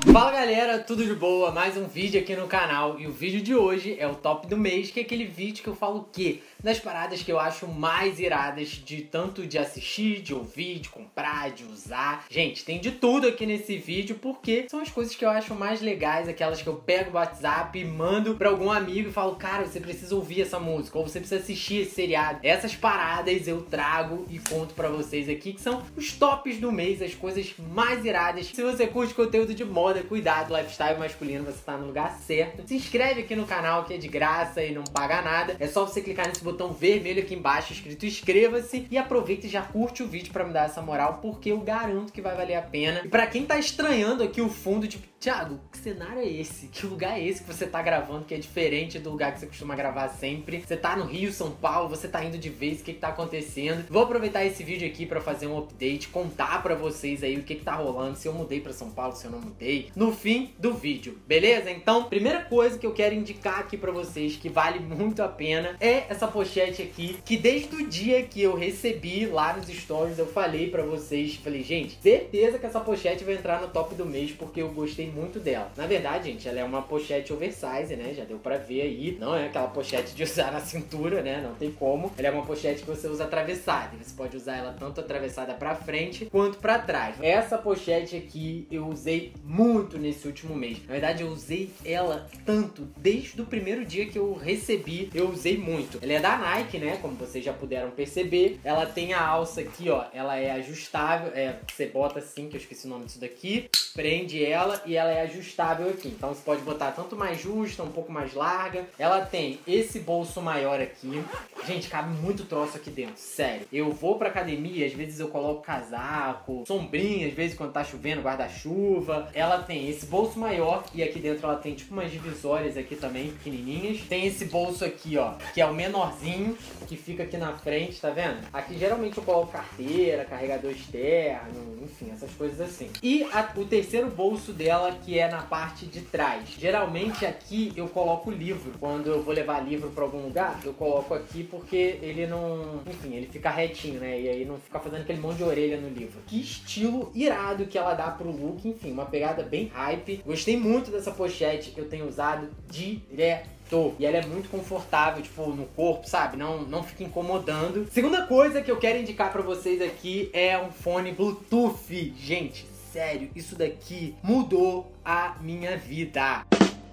Fala galera, tudo de boa? Mais um vídeo aqui no canal e o vídeo de hoje é o top do mês, que é aquele vídeo que eu falo o quê? Das paradas que eu acho mais iradas de tanto de assistir, de ouvir, de comprar, de usar. Gente, tem de tudo aqui nesse vídeo porque são as coisas que eu acho mais legais, aquelas que eu pego o WhatsApp e mando pra algum amigo e falo, cara, você precisa ouvir essa música ou você precisa assistir esse seriado. Essas paradas eu trago e conto pra vocês aqui, que são os tops do mês, as coisas mais iradas. Se você curte conteúdo de moda, cuidado, lifestyle masculino, você tá no lugar certo. Se inscreve aqui no canal que é de graça e não paga nada. É só você clicar nesse botão vermelho aqui embaixo escrito inscreva-se e aproveita e já curte o vídeo pra me dar essa moral, porque eu garanto que vai valer a pena. E pra quem tá estranhando aqui o fundo, tipo, Thiago, que cenário é esse? Que lugar é esse que você tá gravando que é diferente do lugar que você costuma gravar sempre? Você tá no Rio, São Paulo, você tá indo de vez, o que tá acontecendo? Vou aproveitar esse vídeo aqui pra fazer um update, contar pra vocês aí o que tá rolando, se eu mudei pra São Paulo, se eu não mudei, no fim do vídeo, beleza? Então, primeira coisa que eu quero indicar aqui pra vocês, que vale muito a pena, é essa pochete aqui, que desde o dia que eu recebi lá nos stories, eu falei pra vocês, falei, gente, certeza que essa pochete vai entrar no top do mês, porque eu gostei muito dela. Na verdade, gente, ela é uma pochete oversize, né? Já deu pra ver aí. Não é aquela pochete de usar na cintura, né? Não tem como. Ela é uma pochete que você usa atravessada. Você pode usar ela tanto atravessada pra frente quanto pra trás. Essa pochete aqui eu usei muito nesse último mês. Na verdade, eu usei ela tanto desde o primeiro dia que eu recebi. Eu usei muito. Ela é da Nike, né? Como vocês já puderam perceber. Ela tem a alça aqui, ó. Ela é ajustável. Você bota assim, que eu esqueci o nome disso daqui. Prende ela e ela é ajustável aqui. Então você pode botar tanto mais justa, um pouco mais larga. Ela tem esse bolso maior aqui. Gente, cabe muito troço aqui dentro, sério. Eu vou pra academia, às vezes eu coloco casaco, sombrinha, às vezes quando tá chovendo, guarda-chuva. Ela tem esse bolso maior e aqui dentro ela tem tipo umas divisórias aqui também, pequenininhas. Tem esse bolso aqui, ó, que é o menorzinho, que fica aqui na frente, tá vendo? Aqui geralmente eu coloco carteira, carregador externo, enfim, essas coisas assim. E o terceiro bolso dela, que é na parte de trás. Geralmente aqui eu coloco livro. Quando eu vou levar livro pra algum lugar, eu coloco aqui porque ele não... Enfim, ele fica retinho, né? E aí não fica fazendo aquele monte de orelha no livro. Que estilo irado que ela dá pro look. Enfim, uma pegada bem hype. Gostei muito dessa pochete. Eu tenho usado direto. E ela é muito confortável, tipo, no corpo, sabe? Não fica incomodando. Segunda coisa que eu quero indicar pra vocês aqui é um fone Bluetooth. Gente, sério, isso daqui mudou a minha vida.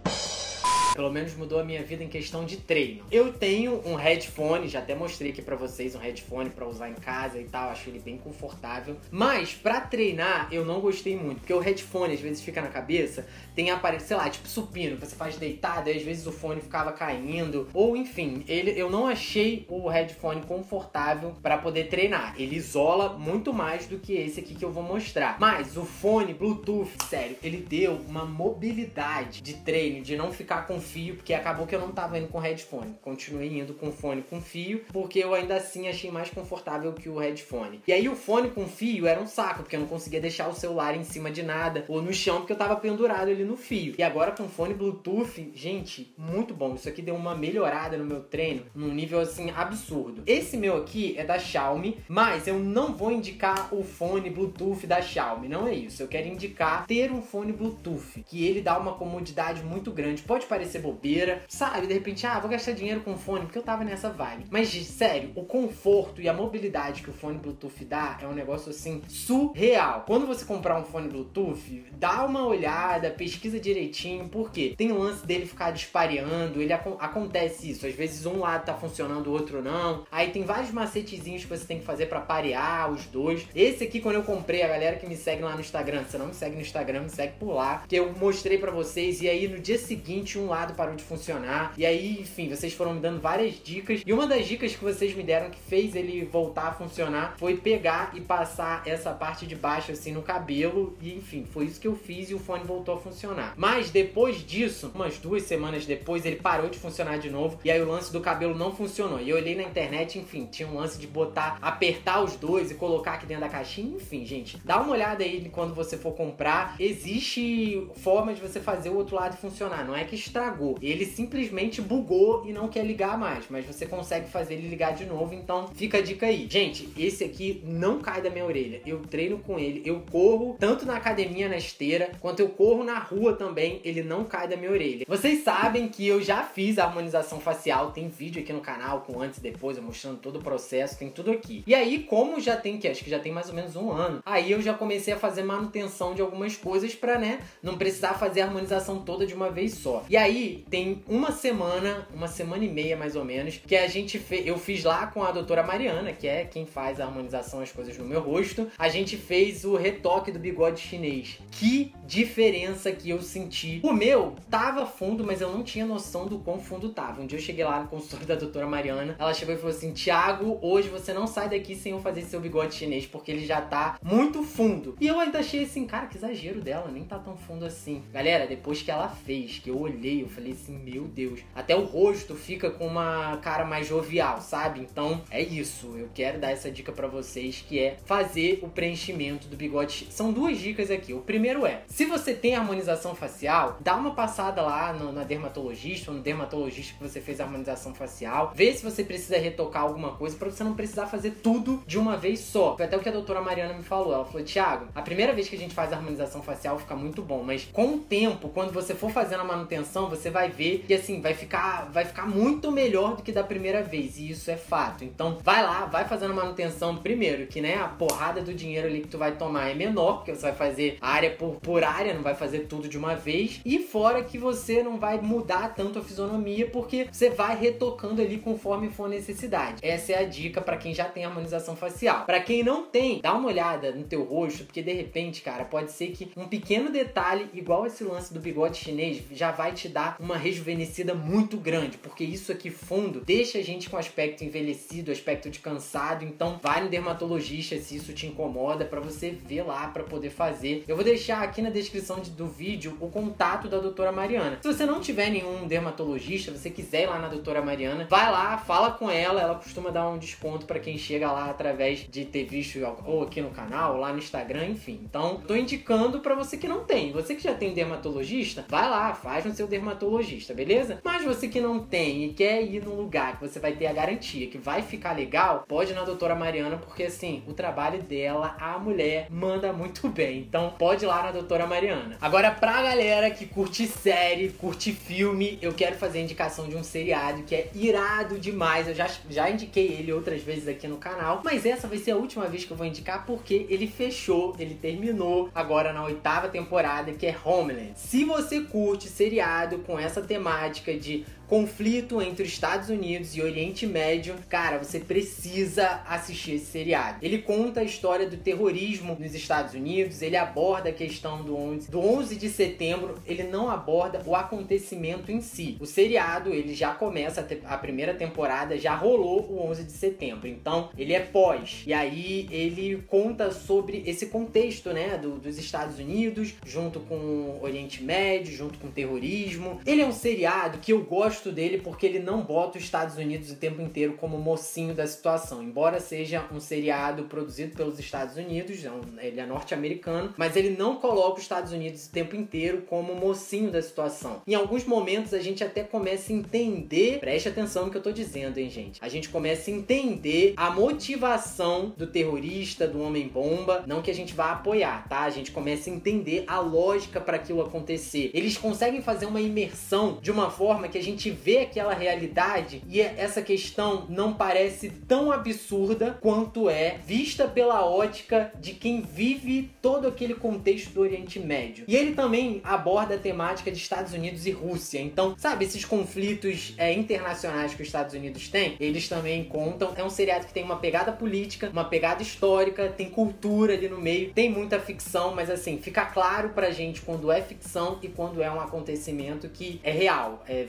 Pelo menos mudou a minha vida em questão de treino. Eu tenho um headphone, já até mostrei aqui pra vocês um headphone pra usar em casa e tal, acho ele bem confortável. Mas pra treinar eu não gostei muito, porque o headphone às vezes fica na cabeça, tem aparelho, sei lá, tipo supino, que você faz deitado e às vezes o fone ficava caindo. Ou enfim, eu não achei o headphone confortável pra poder treinar. Ele isola muito mais do que esse aqui que eu vou mostrar. Mas o fone Bluetooth, sério, ele deu uma mobilidade de treino, de não ficar com fio, porque acabou que eu não tava indo com headphone. Continuei indo com fone com fio, porque eu ainda assim achei mais confortável que o headphone. E aí o fone com fio era um saco, porque eu não conseguia deixar o celular em cima de nada, ou no chão, porque eu tava pendurado ali no fio. E agora com fone Bluetooth, gente, muito bom. Isso aqui deu uma melhorada no meu treino, num nível assim, absurdo. Esse meu aqui é da Xiaomi, mas eu não vou indicar o fone Bluetooth da Xiaomi, não é isso. Eu quero indicar ter um fone Bluetooth, que ele dá uma comodidade muito grande. Pode parecer bobeira, sabe? De repente, vou gastar dinheiro com fone, porque eu tava nessa vibe. Mas, sério, o conforto e a mobilidade que o fone Bluetooth dá é um negócio, assim, surreal. Quando você comprar um fone Bluetooth, dá uma olhada, pesquisa direitinho, porque tem o lance dele ficar dispareando, acontece isso. Às vezes um lado tá funcionando, o outro não. Aí tem vários macetezinhos que você tem que fazer pra parear os dois. Esse aqui, quando eu comprei, a galera que me segue lá no Instagram, se não me segue no Instagram, me segue por lá, que eu mostrei pra vocês, e aí no dia seguinte um lado parou de funcionar, e aí, enfim, vocês foram me dando várias dicas, e uma das dicas que vocês me deram que fez ele voltar a funcionar foi pegar e passar essa parte de baixo assim no cabelo, e enfim, foi isso que eu fiz e o fone voltou a funcionar. Mas depois disso, umas 2 semanas depois, ele parou de funcionar de novo, e aí o lance do cabelo não funcionou, e eu olhei na internet, enfim, tinha um lance de apertar os dois e colocar aqui dentro da caixinha, enfim, gente, dá uma olhada aí quando você for comprar, existe forma de você fazer o outro lado funcionar, não é que estragou estragou. Ele simplesmente bugou e não quer ligar mais, mas você consegue fazer ele ligar de novo, então fica a dica aí. Gente, esse aqui não cai da minha orelha. Eu treino com ele, eu corro tanto na academia, na esteira, quanto eu corro na rua também, ele não cai da minha orelha. Vocês sabem que eu já fiz a harmonização facial, tem vídeo aqui no canal com antes e depois, eu mostrando todo o processo, tem tudo aqui. E aí, como já tem, acho que já tem mais ou menos um ano, aí eu já comecei a fazer manutenção de algumas coisas pra, né, não precisar fazer a harmonização toda de uma vez só. E aí, tem uma semana e meia mais ou menos, que eu fiz lá com a doutora Mariana, que é quem faz a harmonização, as coisas no meu rosto. A gente fez o retoque do bigode chinês. Que diferença que eu senti. O meu tava fundo, mas eu não tinha noção do quão fundo tava. Um dia eu cheguei lá no consultório da doutora Mariana, ela chegou e falou assim: Thiago, hoje você não sai daqui sem eu fazer seu bigode chinês, porque ele já tá muito fundo. E eu ainda achei assim, cara, que exagero dela, nem tá tão fundo assim. Galera, depois que ela fez, que eu olhei, eu falei assim, meu Deus, até o rosto fica com uma cara mais jovial, sabe? Então, é isso. Eu quero dar essa dica pra vocês, que é fazer o preenchimento do bigode. São duas dicas aqui. O primeiro é, se você tem harmonização facial, dá uma passada lá na dermatologista ou no dermatologista que você fez a harmonização facial, vê se você precisa retocar alguma coisa pra você não precisar fazer tudo de uma vez só. Foi até o que a doutora Mariana me falou. Ela falou, Thiago, a primeira vez que a gente faz a harmonização facial fica muito bom, mas com o tempo, quando você for fazendo a manutenção, você vai ver que assim, vai ficar muito melhor do que da primeira vez, e isso é fato. Então, vai lá, vai fazendo a manutenção primeiro, que né, a porrada do dinheiro ali que tu vai tomar é menor, porque você vai fazer área por área, não vai fazer tudo de uma vez, e fora que você não vai mudar tanto a fisionomia, porque você vai retocando ali conforme for necessidade. Essa é a dica pra quem já tem harmonização facial. Pra quem não tem, dá uma olhada no teu rosto, porque de repente, cara, pode ser que um pequeno detalhe, igual esse lance do bigode chinês, já vai te dar uma rejuvenescida muito grande, porque isso aqui fundo deixa a gente com aspecto envelhecido, aspecto de cansado. Então vai no dermatologista se isso te incomoda, pra você ver lá, pra poder fazer. Eu vou deixar aqui na descrição do vídeo o contato da doutora Mariana. Se você não tiver nenhum dermatologista, você quiser ir lá na doutora Mariana, vai lá, fala com ela costuma dar um desconto pra quem chega lá através de ter visto ou aqui no canal, ou lá no Instagram, enfim. Então, tô indicando pra você que não tem. Você que já tem um dermatologista, vai lá, faz no seu dermatologista, beleza? Mas você que não tem e quer ir num lugar que você vai ter a garantia que vai ficar legal, pode ir na doutora Mariana, porque assim, o trabalho dela, a mulher manda muito bem. Então, pode ir lá na doutora Mariana. Agora, pra galera que curte série, curte filme, eu quero fazer a indicação de um seriado que é irado demais. Eu já indiquei ele outras vezes aqui no canal, mas essa vai ser a última vez que eu vou indicar, porque ele fechou, ele terminou agora na 8ª temporada, que é Homeland. Se você curte seriado com essa temática de conflito entre os Estados Unidos e Oriente Médio, cara, você precisa assistir esse seriado. Ele conta a história do terrorismo nos Estados Unidos, ele aborda a questão do 11 de setembro, ele não aborda o acontecimento em si. O seriado, ele já começa, a primeira temporada já rolou o 11 de setembro, então ele é pós. E aí ele conta sobre esse contexto, né, dos Estados Unidos, junto com o Oriente Médio, junto com o terrorismo. Ele é um seriado que eu gosto dele porque ele não bota os Estados Unidos o tempo inteiro como mocinho da situação. Embora seja um seriado produzido pelos Estados Unidos, ele é norte-americano, mas ele não coloca os Estados Unidos o tempo inteiro como mocinho da situação. Em alguns momentos a gente até começa a entender, preste atenção no que eu tô dizendo, hein, gente? A gente começa a entender a motivação do terrorista, do homem-bomba, não que a gente vá apoiar, tá? A gente começa a entender a lógica para aquilo acontecer. Eles conseguem fazer uma imersão de uma forma que a gente vê aquela realidade e essa questão não parece tão absurda quanto é vista pela ótica de quem vive todo aquele contexto do Oriente Médio. E ele também aborda a temática de Estados Unidos e Rússia. Então, sabe, esses conflitos internacionais que os Estados Unidos têm, eles também contam. É um seriado que tem uma pegada política, uma pegada histórica, tem cultura ali no meio, tem muita ficção, mas assim, fica claro pra gente quando é ficção e quando é um acontecimento que é real, é verídico.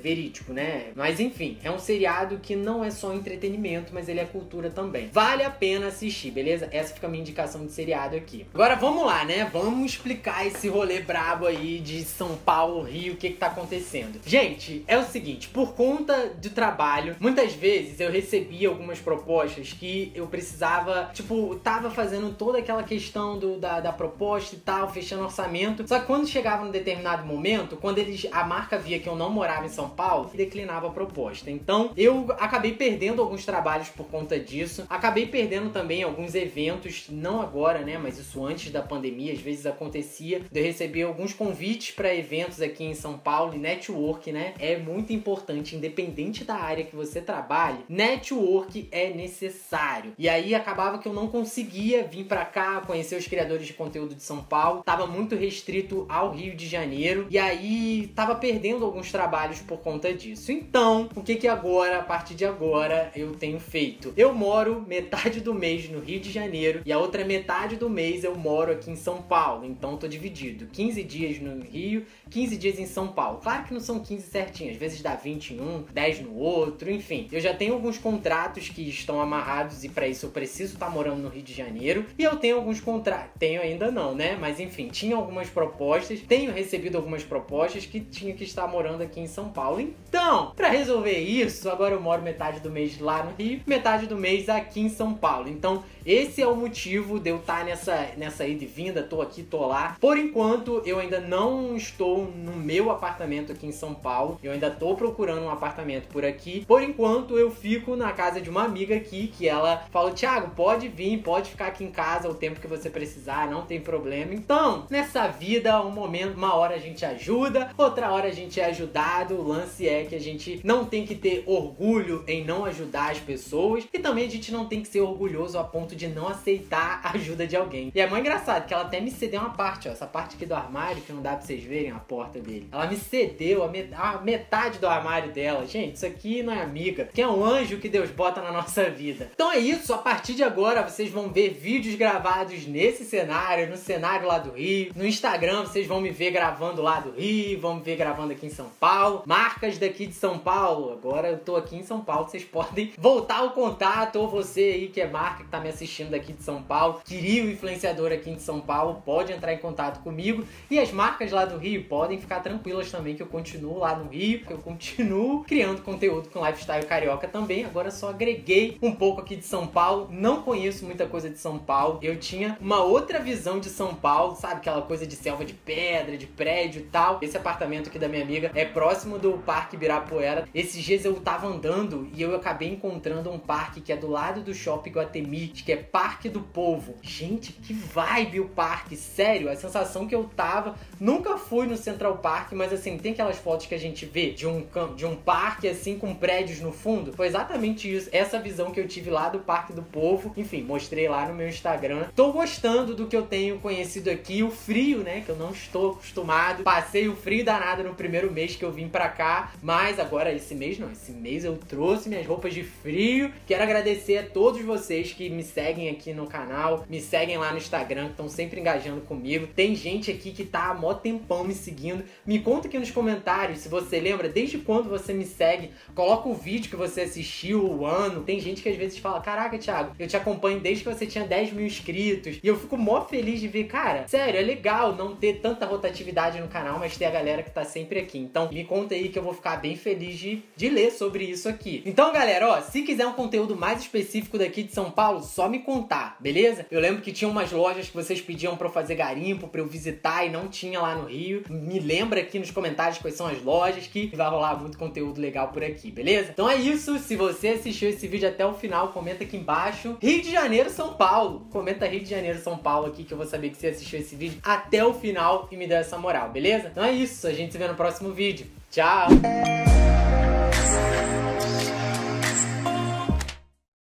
político, né? Mas enfim, é um seriado que não é só entretenimento, mas ele é cultura também. Vale a pena assistir, beleza? Essa fica a minha indicação de seriado aqui. Agora vamos lá, né? Vamos explicar esse rolê brabo aí de São Paulo, Rio, o que tá acontecendo. Gente, é o seguinte, por conta do trabalho, muitas vezes eu recebia algumas propostas que eu precisava, tipo, tava fazendo toda aquela questão da proposta e tal, fechando orçamento. Só que quando chegava num determinado momento, quando a marca via que eu não morava em São Paulo, declinava a proposta. Então, eu acabei perdendo alguns trabalhos por conta disso. Acabei perdendo também alguns eventos, não agora, né, mas isso antes da pandemia, às vezes acontecia de eu receber alguns convites para eventos aqui em São Paulo, e network, né, é muito importante, independente da área que você trabalhe, network é necessário. E aí acabava que eu não conseguia vir para cá, conhecer os criadores de conteúdo de São Paulo, tava muito restrito ao Rio de Janeiro, e aí tava perdendo alguns trabalhos por conta disso. Então, o que agora, a partir de agora, eu tenho feito? Eu moro metade do mês no Rio de Janeiro e a outra metade do mês eu moro aqui em São Paulo. Então tô dividido, 15 dias no Rio, 15 dias em São Paulo. Claro que não são 15 certinhos, às vezes dá 20 em um, 10 no outro, enfim. Eu já tenho alguns contratos que estão amarrados e para isso eu preciso estar morando no Rio de Janeiro. E eu tenho alguns contratos, tenho ainda não, né? Mas enfim, tinha algumas propostas, tenho recebido algumas propostas que tinha que estar morando aqui em São Paulo. Então, para resolver isso, agora eu moro metade do mês lá no Rio, metade do mês aqui em São Paulo. Então, esse é o motivo de eu estar nessa ida e vinda, tô aqui, tô lá. Por enquanto, eu ainda não estou no meu apartamento aqui em São Paulo. Eu ainda tô procurando um apartamento por aqui. Por enquanto, eu fico na casa de uma amiga aqui, que ela falou, Thiago, pode vir, pode ficar aqui em casa o tempo que você precisar, não tem problema. Então, nessa vida, um momento, uma hora a gente ajuda, outra hora a gente é ajudado. O lance é que a gente não tem que ter orgulho em não ajudar as pessoas e também a gente não tem que ser orgulhoso a ponto de não aceitar a ajuda de alguém. E é muito engraçado que ela até me cedeu uma parte, ó, essa parte aqui do armário que não dá pra vocês verem a porta dele. Ela me cedeu a metade do armário dela. Gente, isso aqui não é amiga, que é um anjo que Deus bota na nossa vida. Então é isso, a partir de agora vocês vão ver vídeos gravados nesse cenário, no cenário lá do Rio. No Instagram vocês vão me ver gravando lá do Rio, vão me ver gravando aqui em São Paulo. Marcas daqui de São Paulo, agora eu tô aqui em São Paulo, vocês podem voltar o contato, ou você aí que é marca que tá me assistindo daqui de São Paulo, queria um influenciador aqui de São Paulo, pode entrar em contato comigo. E as marcas lá do Rio podem ficar tranquilas também que eu continuo lá no Rio, que eu continuo criando conteúdo com lifestyle carioca também. Agora só agreguei um pouco aqui de São Paulo, não conheço muita coisa de São Paulo, eu tinha uma outra visão de São Paulo, sabe, aquela coisa de selva de pedra, de prédio e tal. Esse apartamento aqui da minha amiga é próximo do Parque Ibirapuera. Esses dias eu tava andando e eu acabei encontrando um parque que é do lado do Shopping Guatemi, que é Parque do Povo. Gente, que vibe o parque, sério, a sensação que eu tava, nunca fui no Central Park, mas assim, tem aquelas fotos que a gente vê de um parque assim com prédios no fundo, foi exatamente isso, essa visão que eu tive lá do Parque do Povo. Enfim, mostrei lá no meu Instagram. Tô gostando do que eu tenho conhecido aqui, o frio, né, que eu não estou acostumado, passei o frio danado no primeiro mês que eu vim pra cá, mas agora esse mês não, esse mês eu trouxe minhas roupas de frio. Quero agradecer a todos vocês que me seguem aqui no canal, me seguem lá no Instagram, que estão sempre engajando comigo. Tem gente aqui que tá há mó tempão me seguindo. Me conta aqui nos comentários se você lembra, desde quando você me segue, coloca o vídeo que você assistiu, o ano. Tem gente que às vezes fala, caraca, Thiago, eu te acompanho desde que você tinha 10 mil inscritos. E eu fico mó feliz de ver, cara, sério, é legal não ter tanta rotatividade no canal, mas ter a galera que tá sempre aqui. Então me conta aí que eu vou ficar bem feliz de ler sobre isso aqui. Então, galera, ó, se quiser um conteúdo mais específico daqui de São Paulo, só me contar, beleza? Eu lembro que tinha umas lojas que vocês pediam pra eu fazer garimpo, pra eu visitar, e não tinha lá no Rio. Me lembra aqui nos comentários quais são as lojas, que vai rolar muito conteúdo legal por aqui, beleza? Então é isso, se você assistiu esse vídeo até o final, comenta aqui embaixo Rio de Janeiro, São Paulo. Comenta Rio de Janeiro, São Paulo aqui, que eu vou saber que você assistiu esse vídeo até o final e me deu essa moral, beleza? Então é isso, a gente se vê no próximo vídeo. Tchau!